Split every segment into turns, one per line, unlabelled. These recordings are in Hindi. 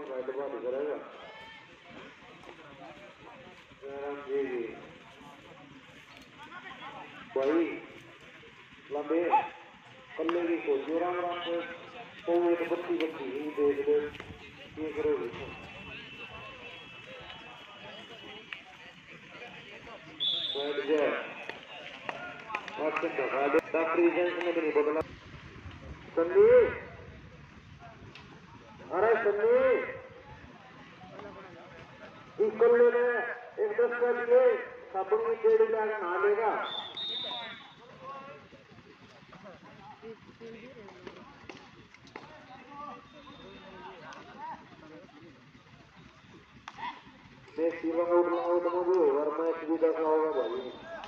बैठवा करेगा जी जी भाई लंबे कल्ले की कोशिश राम राम से पौवे तो बत्ती बत्ती ही देख दे ये करोगे बैठ जाए आपसे धका दे डॉक्टरी जेंस ने भी नहीं बदला सन्नी अरे सन्नी इस कल्ले में एक 10 का लिए साबुन की पेड़ी में नहा लेगा मैं सीमा में उठ रहा हूँ तो मुझे और मैं भी देखा होगा भाई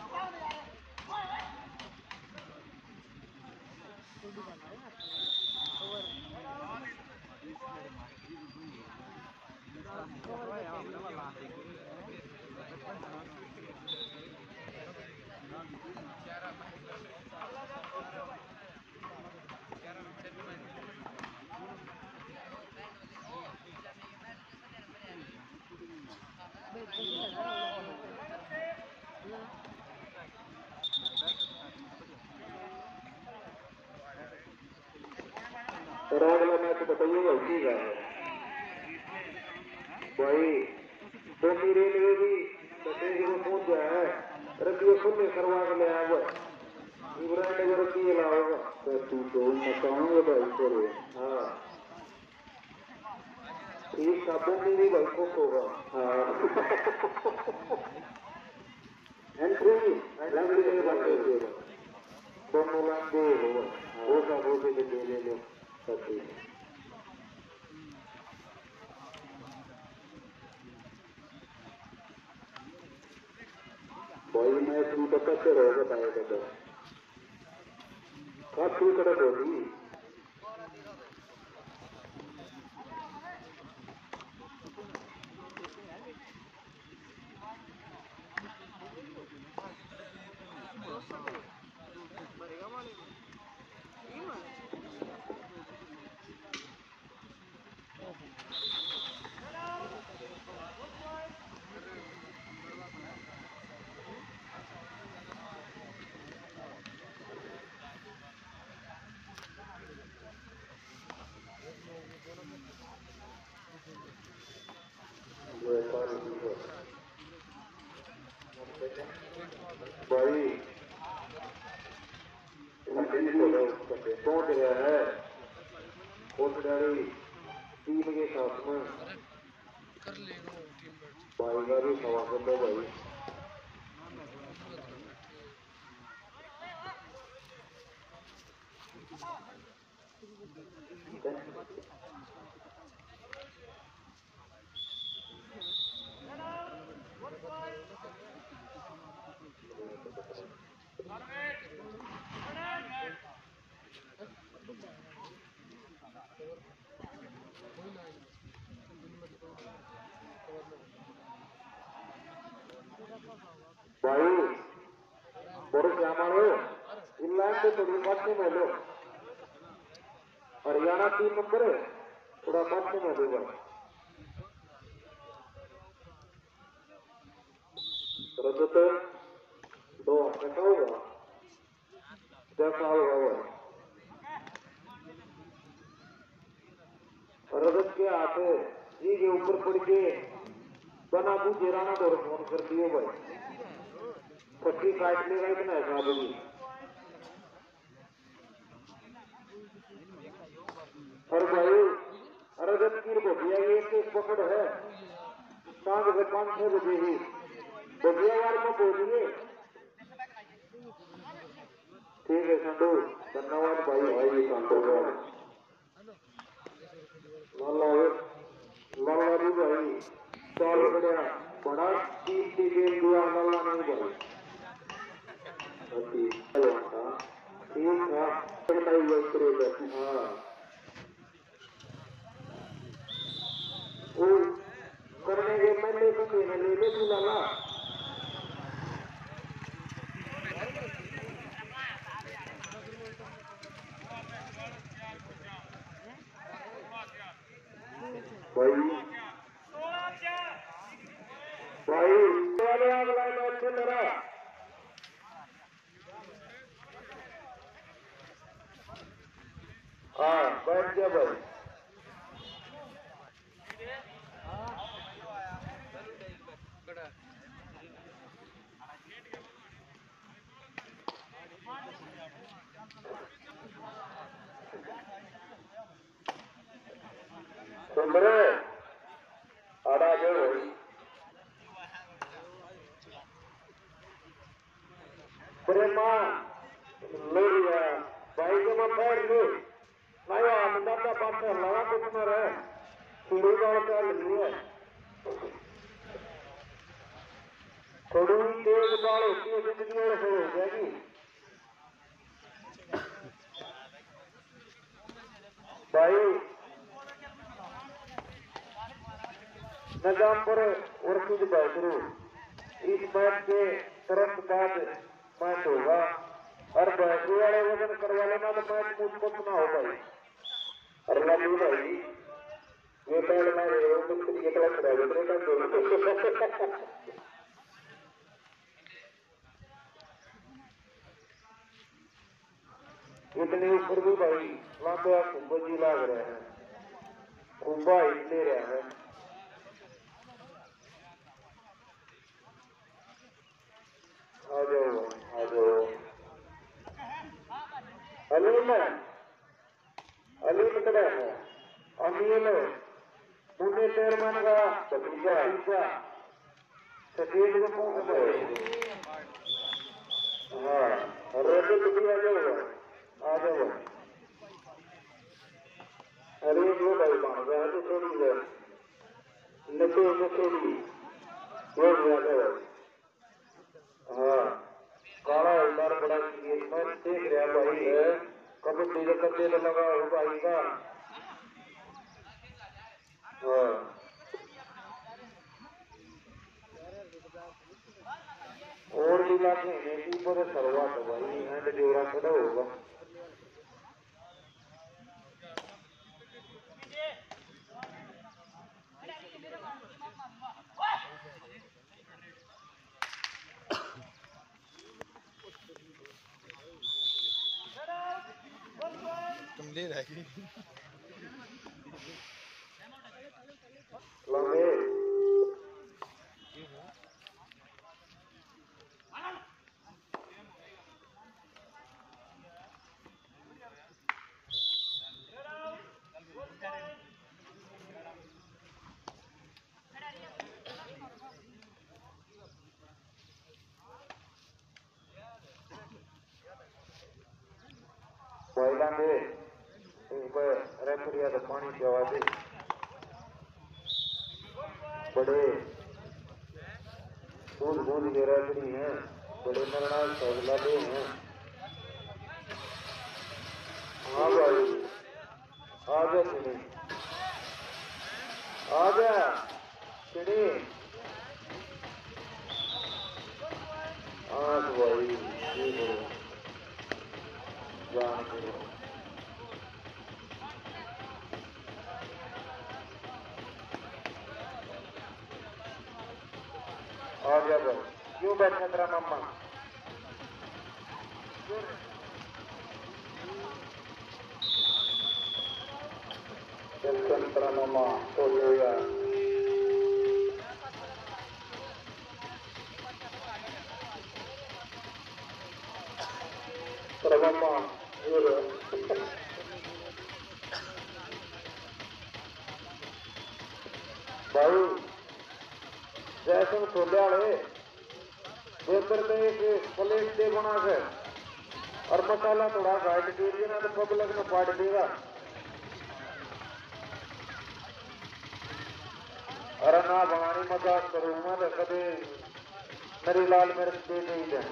और अगला मैच बताइएगा ठीक है भाई तो मेरे लिए भी बच्चे को फोन किया है रखिए सुनने करवा के ले आया इब्राहिम नगर की लाओगा तो तू तो मचाऊंगा भाई करे हाँ ठीक साबुन मेरी भाई को होगा हाँ एंट्री लंबी के बात करिएगा दोनों लंबे होगा वो सब हो के दे ले लो सब ठीक भाई मैं तू तो कैसे रहोगे पाएगा तो काफी कड़क होगी भाई पहुंच गया है कोटडारी टीम के साथ में भाई का भी सवा कर लो भाई भाई बड़े क्या मारो इंग्लैंड के थोड़ी पास में लो हरियाणा 3 नंबर है थोड़ा पास में लो भाई रजत 2 कैसा होगा कैसा होगा रजत के हाथ जी के ऊपर पड़ के बना पूछे राणा को फोन कर दिए भाई पट्टी काट लेगा इतना हिसाब नहीं और भाई रजत की भोगिया ये पकड़ है सांझ के 5-6 बजे ही भोगियावार में बोलिए ठीक है संडू धन्यवाद भाई भाई संडू लाला भी भाई चाल बढ़िया बड़ा टीम की गेम दिया लाला नहीं भाई ठीक था हाँ वो करने के पहले तो ले ले तू लाला भाई भाई वाले अगला मैच खेल रहा हाँ बैठ गया भाई सुंदर आड़ा गए भाई प्रेमा लोरिया भाई के मैं पैर ले नहीं आमदा का पास लगा तो तुम्हारे सीढ़ी का चल रही है थोड़ी तेज बाल होती है जिंदगी में हो जाएगी भाई नजामपुर और कुछ बैठरू इस मैच के तुरंत बाद मैच होगा और बैटरी वाले वजन करवा लेना तो मैच मुझको ना हो भाई और लगी भाई ये पहले मैं ये तो खड़ा है इतने ऊपर भी भाई लांबा कुंभ जी लाग रहे हैं कुंभा इतने रहे हैं आ जाओ अलीम अलीम कड़ा है अमील पुणे चेयरमैन का भतीजा सफेद को कौन है हाँ रोटी टुकड़ी आ जाओ अरे वो भाई मान रहा है तो थोड़ी है नशे थोड़ी वो ज्यादा है हाँ काला उतार बड़ा मैं देख रहा भाई है कब तेरे कब्जे लगा हो भाई का हाँ और भी लागे नहीं पर सरवा तो भाई एंड जोरा खड़ा होगा
तुम ले रहेगी
कोयला दे रेफरिया तो पानी की आवाज बड़े दूध दूध के रेफरी हैं बड़े निर्णायक फैसला दे हैं हाँ भाई आ जा चिड़ी आ जा चिड़ी आज भाई जान करो आ गया भाई क्यों बैठा तेरा मम्मा चल तेरा मम्मा तो गया तेरा मम्मा भाई जैसे छोले वाले पेपर में एक प्लेट दे बना के और मसाला थोड़ा गाइड दे दिया ना तो पब्लिक में पाट देगा अरे ना बनानी मजाक करूंगा तो कभी मेरी लाल मिर्च दे नहीं दे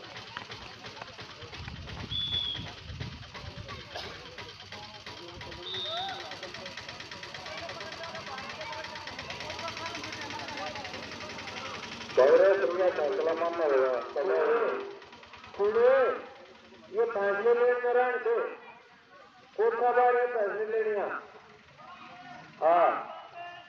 फैसला मानना होगा ये फैसले ले नारायण थे कोठा बार फैसले लेने हाँ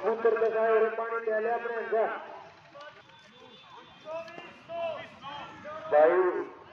कबूतर का सारे पानी डाले अपने अंदर भाई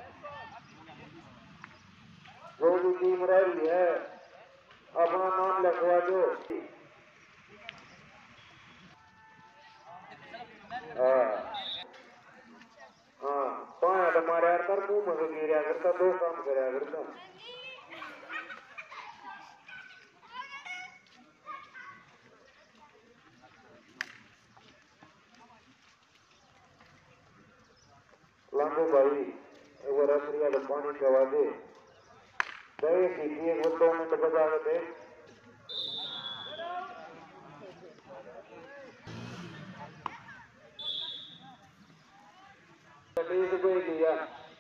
जो भी टीम रही है अपना नाम लिखवा दो। हाँ पाया तुम्हारे यार कर मुंह में गिरा करता दो काम करा करता लांबो भाई एक बार अफ्रीका का पानी गवा दे गए कि एक वो 2 मिनट बजा दे तकलीफ कोई दिया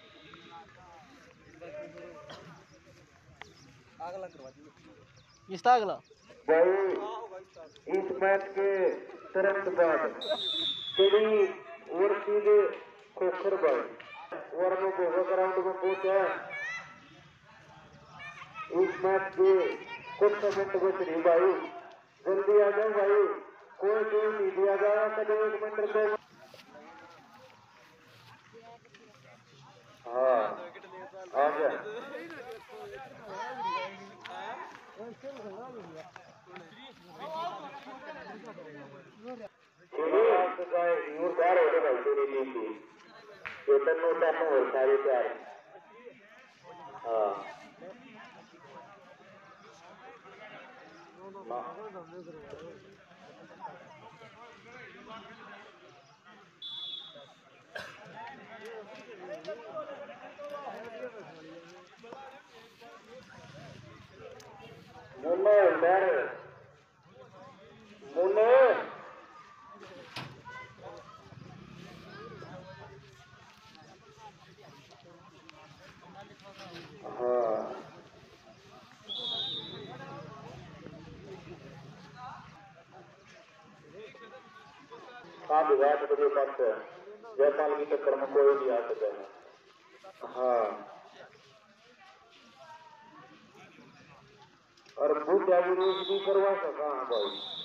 अगला करवा दीजिए इसका अगला
भाई इस मैच के तुरंत बाद तेरी और सीधे खोखर भाई वर्मो को ग्राउंड में पहुंचा इस मैच के कुछ मिनट बच रही भाई जल्दी आ जाओ भाई कोई गेम नहीं दिया गया कभी 1 मिनट को हाँ आ गया मुन्ने हाँ विराट के पास जयपाल की टक्कर में कोई नहीं आ सका हाँ और बुद्ध भी करवा सका भाई